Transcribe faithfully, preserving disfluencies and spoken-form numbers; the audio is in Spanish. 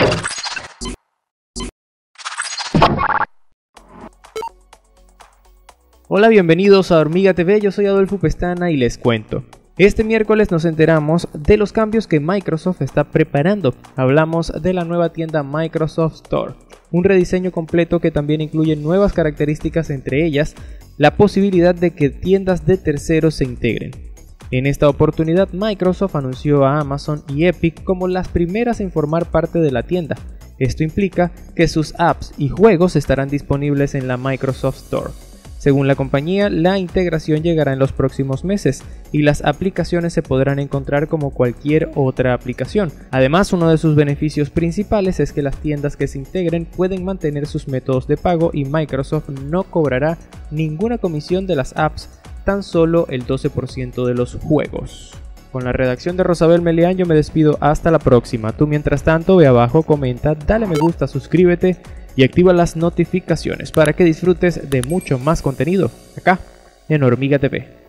Hola, bienvenidos a Hormiga T V, yo soy Adolfo Pestana y les cuento. Este miércoles nos enteramos de los cambios que Microsoft está preparando. Hablamos de la nueva tienda Microsoft Store, un rediseño completo que también incluye nuevas características, entre ellas la posibilidad de que tiendas de terceros se integren. En esta oportunidad Microsoft anunció a Amazon y Epic como las primeras en formar parte de la tienda. Esto implica que sus apps y juegos estarán disponibles en la Microsoft Store. Según la compañía, la integración llegará en los próximos meses y las aplicaciones se podrán encontrar como cualquier otra aplicación. Además, uno de sus beneficios principales es que las tiendas que se integren pueden mantener sus métodos de pago y Microsoft no cobrará ninguna comisión de las apps, tan solo el doce por ciento de los juegos. Con la redacción de Rosabel Meleán yo me despido, hasta la próxima. Tú mientras tanto ve abajo, comenta, dale me gusta, suscríbete y activa las notificaciones para que disfrutes de mucho más contenido acá en Hormiga T V.